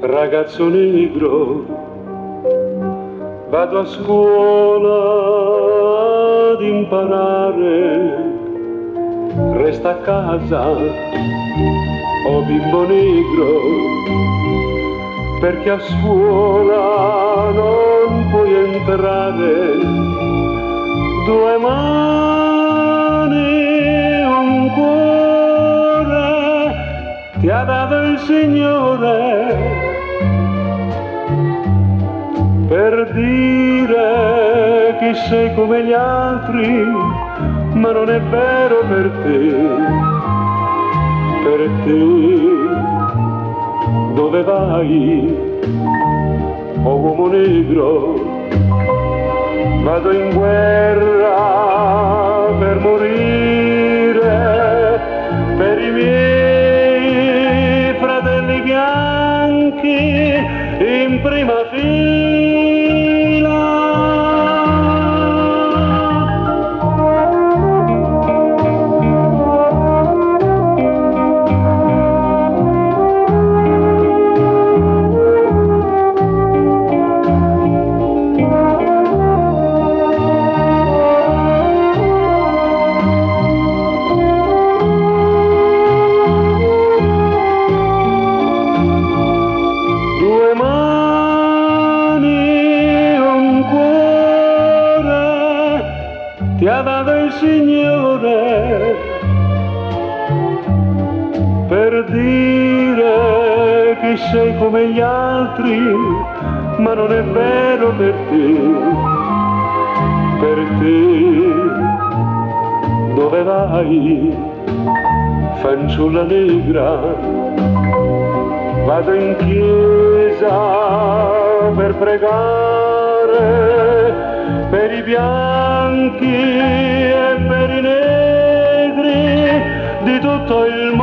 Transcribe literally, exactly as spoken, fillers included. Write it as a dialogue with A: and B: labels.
A: Ragazzo negro, vado a scuola ad imparare, resta a casa, oh bimbo negro, perché a scuola non puoi entrare. Due mani, un cuore, ti ha dato il Signore, per dire che sei come gli altri, ma non è vero per te, per te. Dove vai, oh uomo negro? Vado in guerra per morire, per i miei fratelli bianchi in prima fila. Ti ha dato il Signore, per dire che sei come gli altri, ma non è vero per te, per te. Dove vai, fanciulla negra? Vado in chiesa per pregare, per i bianchi e per i negri di tutto il mondo.